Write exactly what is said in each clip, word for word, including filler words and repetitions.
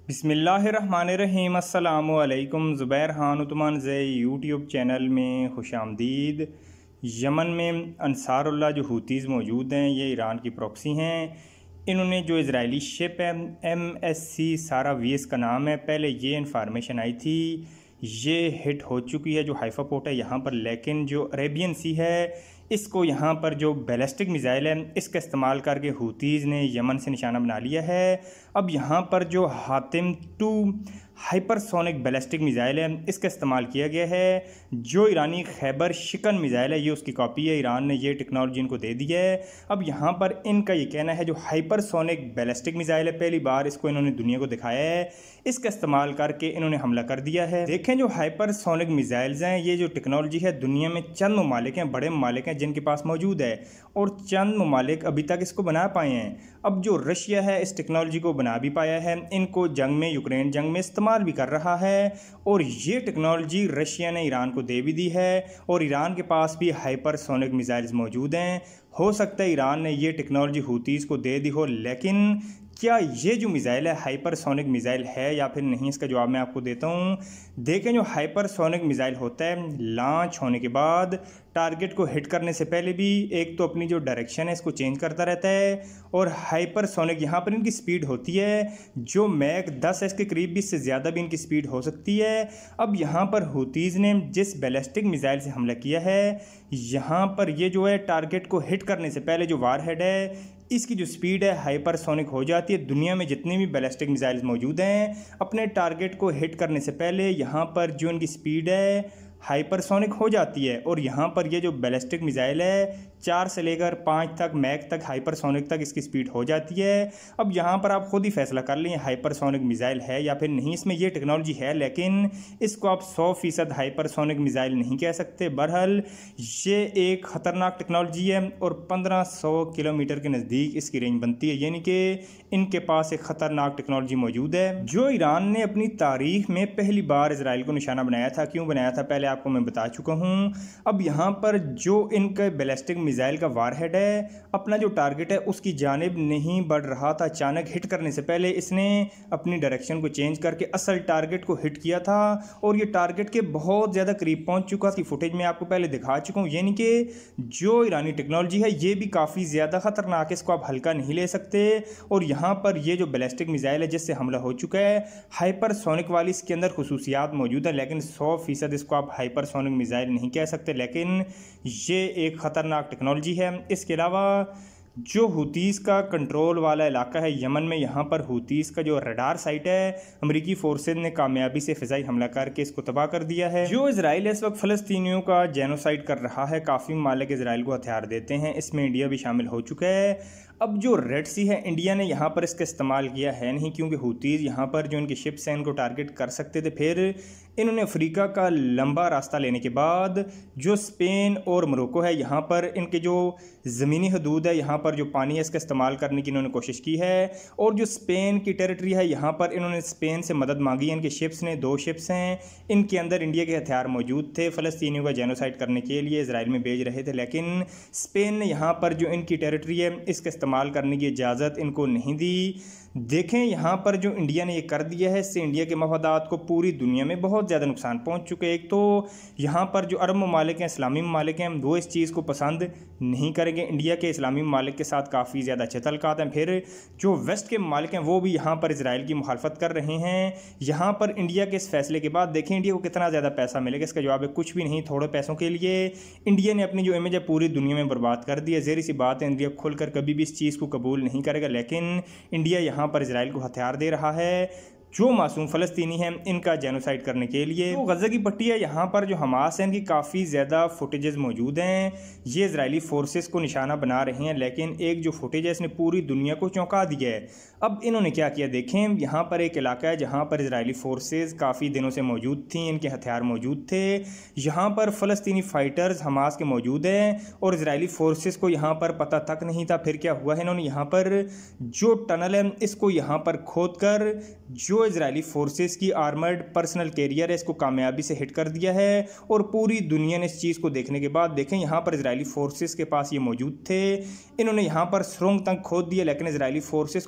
बिस्मिल्लाहिर्रहमानिर्रहीम अस्सलामुअलैकुम। Zubair Khan Utmanzai YouTube channel में खुशामदीद। यमन में अंसारुल्लाह जो हूतीज़ मौजूद हैं, ये ईरान की प्रॉक्सी हैं। इन्होंने जो इजरायली शिप है M S C Sara V S का नाम है, पहले ये इन्फॉर्मेशन आई थी, ये हिट हो चुकी है जो हाइफा पोर्ट है यहाँ पर। लेकिन जो अरेबियन सी है, इसको यहाँ पर जो बैलिस्टिक मिज़ाइल है इसका इस्तेमाल करके हूतीज़ ने यमन से निशाना बना लिया है। अब यहाँ पर जो Hatim two hypersonic ballistic missile है इसका इस्तेमाल किया गया है। जो ईरानी खैबर शिकन मिज़ाइल है ये उसकी कॉपी है, ईरान ने ये टेक्नोलॉजी इनको दे दी है। अब यहाँ पर इनका ये कहना है जो हाइपरसोनिक बैलिस्टिक मिज़ाइल है, पहली बार इसको इन्होंने दुनिया को दिखाया है, इसका इस्तेमाल करके इन्होंने हमला कर दिया है। देखें जो हाइपरसोनिक मिज़ाइल्स हैं, ये जो टेक्नोलॉजी है दुनिया में चंद ममालिक हैं, बड़े ममालिक हैं जिनके पास मौजूद है, और चंद ममालिक अभी तक इसको बना पाए हैं। अब जो रशिया है इस टेक्नोलॉजी को बना भी पाया है, इनको जंग में यूक्रेन जंग में इस्तेमाल भी कर रहा है, और ये टेक्नोलॉजी रशिया ने ईरान को दे भी दी है, और ईरान के पास भी हाइपरसोनिक मिज़ाइल्स मौजूद हैं। हो सकता है ईरान ने ये टेक्नोलॉजी हूतीज़ को दे दी हो, लेकिन क्या ये जो मिज़ाइल है हाइपरसोनिक मिज़ाइल है या फिर नहीं, इसका जवाब मैं आपको देता हूँ। देखें जो हाइपरसोनिक मिज़ाइल होता है, लॉन्च होने के बाद टारगेट को हिट करने से पहले भी एक तो अपनी जो डायरेक्शन है इसको चेंज करता रहता है, और हाइपरसोनिक यहाँ पर इनकी स्पीड होती है जो मैक दस एस के करीब भी, इससे ज़्यादा भी इनकी स्पीड हो सकती है। अब यहाँ पर हूतीज़ ने जिस बैलिस्टिक मिज़ाइल से हमला किया है, यहाँ पर ये जो है टारगेट को हिट करने से पहले जो वारहेड है इसकी जो स्पीड है हाइपरसोनिक हो जाती है। दुनिया में जितने भी बैलिस्टिक मिज़ाइल्स मौजूद हैं, अपने टारगेट को हिट करने से पहले यहाँ पर जो इनकी स्पीड है हाइपरसोनिक हो जाती है। और यहाँ पर ये जो बैलिस्टिक मिज़ाइल है चार से लेकर पाँच तक मैक तक हाइपरसोनिक तक इसकी स्पीड हो जाती है। अब यहाँ पर आप खुद ही फैसला कर लें हाइपरसोनिक मिज़ाइल है या फिर नहीं। इसमें ये टेक्नोलॉजी है लेकिन इसको आप सौ फीसद हाइपरसोनिक मिज़ाइल नहीं कह सकते। बहरहाल ये एक ख़तरनाक टेक्नोलॉजी है और पंद्रह सौ किलोमीटर के नज़दीक इसकी रेंज बनती है, यानी कि इनके पास एक ख़तरनाक टेक्नोलॉजी मौजूद है जो ईरान ने अपनी तारीख में पहली बार इसराइल को निशाना बनाया था। क्यों बनाया था पहले आपको मैं बता चुका हूँ। अब यहाँ पर जो इनका बैलिस्टिक मिज़ाइल का वारहेड है अपना जो टारगेट है उसकी जानिब नहीं बढ़ रहा था, अचानक हिट करने से पहले इसने अपनी डायरेक्शन को चेंज करके असल टारगेट को हिट किया था, और ये टारगेट के बहुत ज़्यादा करीब पहुँच चुका था। फुटेज में आपको पहले दिखा चुका हूँ, यानी कि जो ईरानी टेक्नोलॉजी है ये भी काफ़ी ज़्यादा ख़तरनाक है, इसको आप हल्का नहीं ले सकते। और यहाँ पर ये जो बैलिस्टिक मिज़ाइल है जिससे हमला हो चुका है हाइपरसोनिक वाली, इसके अंदर खुसूसियात मौजूद है, लेकिन सौ फीसद इसको आप हाइपरसोनिक मिज़ाइल नहीं कह सकते, लेकिन ये एक ख़तरनाक टेक्नोलॉजी है। इसके अलावा जो हूतीज़ का कंट्रोल वाला इलाका है यमन में, यहाँ पर हूतीज़ का जो रडार साइट है अमेरिकी फोर्सेज ने कामयाबी से फ़िज़ाई हमला करके इसको तबाह कर दिया है। जो इजराइल इस वक्त फ़लस्तीनियों का जेनोसाइड कर रहा है, काफ़ी ममालिक इजराइल को हथियार देते हैं, इसमें इंडिया भी शामिल हो चुका है। अब जो रेड सी है इंडिया ने यहाँ पर इसका इस्तेमाल किया है नहीं, क्योंकि हूतीज़ यहाँ पर जो इनकी शिप्स हैं इनको टारगेट कर सकते थे। फिर इन्होंने अफ्रीका का लंबा रास्ता लेने के बाद जो स्पेन और मोरक्को है यहाँ पर इनके जो ज़मीनी हदूद है, यहाँ पर जो पानी है इसका इस्तेमाल करने की इन्होंने कोशिश की है। और जो स्पेन की टेरिटरी है यहाँ पर इन्होंने स्पेन से मदद मांगी है। इनकी शिप्स ने दो शिप्स हैं, इनके अंदर इंडिया के हथियार मौजूद थे, फ़लस्तीनियों का जेनोसाइड करने के लिए इसराइल में भेज रहे थे, लेकिन स्पेन ने यहाँ पर जो इनकी टेरिटरी है इसका इस्तेमाल करने की इजाज़त इनको नहीं दी। देखें यहाँ पर जो इंडिया ने ये कर दिया है, इससे इंडिया के मफादात को पूरी दुनिया में बहुत ज़्यादा नुकसान पहुँच चुके हैं। एक तो यहाँ पर जो अरब ममालिक हैं, इस्लामी ममालिक हैं, वो इस चीज़ को पसंद नहीं करेंगे। इंडिया के इस्लामी ममालिक के साथ काफ़ी ज़्यादा अच्छे तल्लुकात हैं। फिर जो वेस्ट के ममालिक हैं वो भी यहाँ पर इसराइल की मुखालफत कर रहे हैं। यहाँ पर इंडिया के इस फैसले के बाद देखें इंडिया को कितना ज़्यादा पैसा मिलेगा, इसका जवाब है कुछ भी नहीं। थोड़े पैसों के लिए इंडिया ने अपनी जो इमेज है पूरी दुनिया में बर्बाद कर दी है। ज़ेरी सी बात है, इंडिया खुलकर कभी भी इस चीज़ को कबूल नहीं करेगा, लेकिन इंडिया यहाँ पर इजराइल को हथियार दे रहा है जो मासूम फ़लस्तीनी हैं इनका जेनोसाइड करने के लिए। तो गज़ा की पट्टी है, यहाँ पर जो हमास है इनकी काफ़ी ज़्यादा फुटेजेस मौजूद हैं, ये इजरायली फोर्सेस को निशाना बना रहे हैं, लेकिन एक जो फुटेज है इसने पूरी दुनिया को चौंका दिया है। अब इन्होंने क्या किया देखें, यहाँ पर एक इलाका है जहाँ पर इजरायली फोर्सेस काफ़ी दिनों से मौजूद थी, इनके हथियार मौजूद थे, यहाँ पर फ़लस्तीनी फ़ाइटर्स हमास के मौजूद हैं, और इजरायली फोर्सेस को यहाँ पर पता तक नहीं था। फिर क्या हुआ है, इन्होंने यहाँ पर जो टनल है इसको यहाँ पर खोद कर जो इजरायली फोर्सेस की आर्मर्ड पर्सनल कैरियर है इसको कामयाबी से हिट कर दिया है। और पूरी दुनिया ने इस चीज़ को देखने के बाद देखें यहाँ पर इजरायली फोर्सेस के पास ये मौजूद थे, इन्होंने यहाँ पर सुरंग तक खोद दिया, लेकिन इजरायली फोर्सेस को पता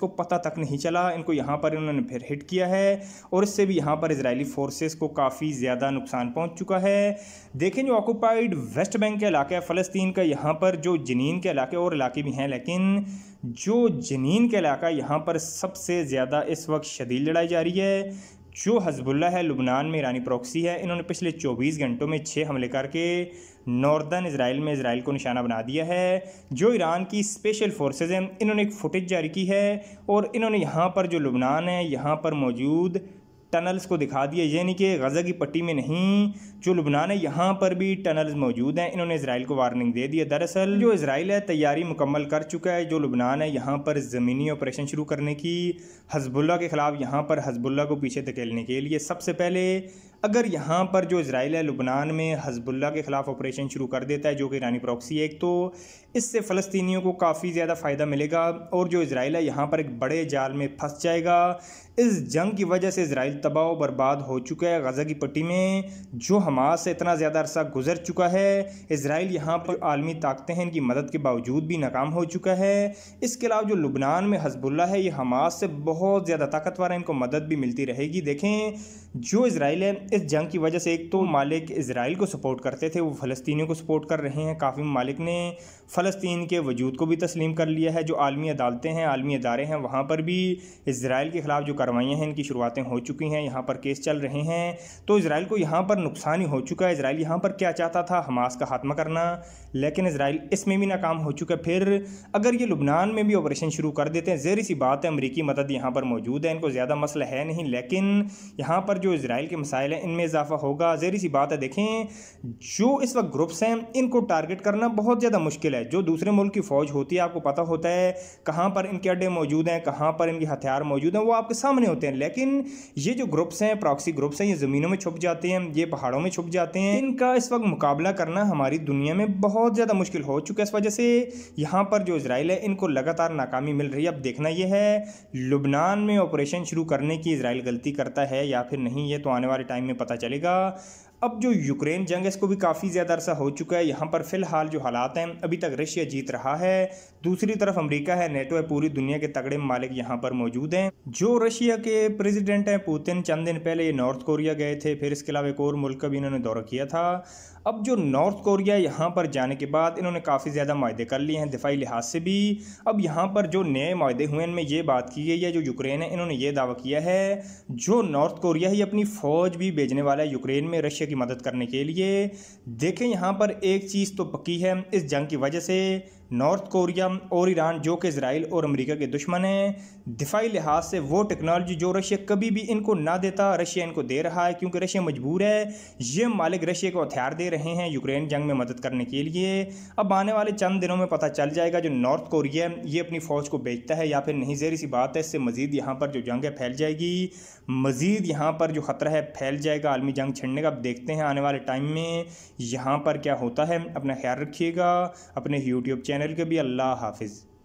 तक नहीं चला, इनको यहाँ पर इन्होंने फिर हिट किया है और इससे भी यहाँ पर इजरायली फोर्सेस को काफ़ी ज़्यादा नुकसान पहुँच चुका है। देखें जो ऑक्यूपाइड वेस्ट बैंक का इलाका है फ़लस्तीन का, यहाँ पर जो जनीन के इलाके और इलाके भी हैं, लेकिन जो जनीन का इलाका यहाँ पर सबसे ज़्यादा इस वक्त शदीद लड़ाई जारी है। जो हज़बुल्लाह है लुबनान में ईरानी प्रॉक्सी है, इन्होंने पिछले चौबीस घंटों में छः हमले करके नॉर्दर्न इजराइल में इजराइल को निशाना बना दिया है। जो ईरान की स्पेशल फोर्सेस हैं इन्होंने एक फुटेज जारी की है और इन्होंने यहाँ पर जो लुबनान है यहाँ पर मौजूद टनल्स को दिखा दिया, यानी कि गज़ा की पट्टी में नहीं, जो लुबनान है यहाँ पर भी टनल्स मौजूद हैं। इन्होंने इजराइल को वार्निंग दे दी है। दरअसल जो इजराइल है तैयारी मुकम्मल कर चुका है, जो लुबनान है यहाँ पर ज़मीनी ऑपरेशन शुरू करने की हज़बुल्लाह के ख़िलाफ़, यहाँ पर हज़बुल्लाह को पीछे धकेलने के लिए। सबसे पहले अगर यहाँ पर जो इजराइल है लुबनान में हज़बुल्लाह के ख़िलाफ़ ऑपरेशन शुरू कर देता है, जो कि ईरानी प्रॉक्सी है, एक तो इससे फ़लस्तीनियों को काफ़ी ज़्यादा फ़ायदा मिलेगा और जो इजराइल है यहाँ पर एक बड़े जाल में फंस जाएगा। इस जंग की वजह से इजराइल तबाह बर्बाद हो चुका है। गज़ा की पट्टी में जो हमास से इतना ज़्यादा अरसा गुजर चुका है, इजराइल यहाँ पर आलमी ताकतें हैं इनकी मदद के बावजूद भी नाकाम हो चुका है। इसके अलावा जो लुबनान में हज़बुल्लाह है ये हमास से बहुत ज़्यादा ताकतवर है, इनको मदद भी मिलती रहेगी। देखें जो इजराइल है इस जंग की वजह से एक तो मालिक इजराइल को सपोर्ट करते थे वो फ़लस्तीनियों को सपोर्ट कर रहे हैं। काफ़ी मालिक ने फ़लस्तीन के वजूद को भी तस्लीम कर लिया है। जो आलमी अदालतें हैं, आलमी अदारे हैं, वहाँ पर भी इजराइल के ख़िलाफ़ जो कार्रवाइयाँ हैं इनकी शुरुआतें हो चुकी हैं, यहाँ पर केस चल रहे हैं। तो इजराइल को यहाँ पर नुकसान ही हो चुका है। इजराइल यहाँ पर क्या चाहता था, हमास का खात्मा करना, लेकिन इजराइल इसमें भी नाकाम हो चुका है। फिर अगर ये लुबनान में भी ऑपरेशन शुरू कर देते हैं, ज़ेरी सी बात है अमरीकी मदद यहाँ पर मौजूद है, इनको ज़्यादा मसला है नहीं, लेकिन यहाँ पर जो इजराइल के मसाइल हैं इनमें इजाफा होगा। ज़ेरी सी बात है, देखें जो इस वक्त ग्रुप्स हैं इनको टारगेट करना बहुत ज़्यादा मुश्किल है। जो दूसरे मुल्क की फ़ौज होती है, आपको पता होता है कहाँ पर इनके अड्डे मौजूद हैं, कहाँ पर इनके हथियार मौजूद हैं, वो आपके सामने होते हैं। लेकिन ये जो ग्रुप्स हैं, प्रॉक्सी ग्रुप्स हैं, ये ज़मीनों में छुप जाते हैं, ये पहाड़ों में छुप जाते हैं। इनका इस वक्त मुकाबला करना हमारी दुनिया में बहुत ज़्यादा मुश्किल हो चुका है। इस वजह से यहाँ पर जो इजराइल है इनको लगातार नाकामी मिल रही है। अब देखना यह है लुबनान में ऑपरेशन शुरू करने की इजराइल गलती करता है या फिर नहीं, ये तो आने वाले टाइम में पता चलेगा। अब जो यूक्रेन जंग है इसको भी काफ़ी ज़्यादा अरसा हो चुका है। यहाँ पर फ़िलहाल जो हालात हैं अभी तक रशिया जीत रहा है, दूसरी तरफ अमेरिका है, नेटो है, पूरी दुनिया के तगड़े मालिक यहाँ पर मौजूद हैं। जो रशिया के प्रेसिडेंट हैं पुतिन, चंद दिन पहले ये नॉर्थ कोरिया गए थे, फिर इसके अलावा एक और मुल्क का भी इन्होंने दौरा किया था। अब जो नॉर्थ कोरिया यहाँ पर जाने के बाद इन्होंने काफ़ी ज़्यादा माहदे कर लिए हैं दिफाई लिहाज से भी। अब यहाँ पर जो नए माहदे हुए हैं इनमें ये बात की गई है, जो यूक्रेन है इन्होंने ये दावा किया है जो नॉर्थ कोरिया है ये अपनी फ़ौज भी भेजने वाला है यूक्रेन में रशिया की मदद करने के लिए। देखें यहाँ पर एक चीज़ तो पक्की है, इस जंग की वजह से नॉर्थ कोरिया और ईरान जो कि इजराइल और अमेरिका के दुश्मन हैं, दिफाई लिहाज से वो टेक्नोलॉजी जो रशिया कभी भी इनको ना देता, रशिया इनको दे रहा है, क्योंकि रशिया मजबूर है। ये मालिक रशिया को हथियार दे रहे हैं यूक्रेन जंग में मदद करने के लिए। अब आने वाले चंद दिनों में पता चल जाएगा जो नॉर्थ कोरिया ये अपनी फ़ौज को बेचता है या फिर नहीं। ज़ेरी सी बात है, इससे मज़ीद यहाँ पर जो जंग है फैल जाएगी, मज़ीद यहाँ पर जो ख़तरा है फैल जाएगा आलमी जंग छिड़ने का। अब देखते हैं आने वाले टाइम में यहाँ पर क्या होता है। अपना ख्याल रखिएगा, अपने यूट्यूब चैनल के भी। अल्लाह हाफिज़।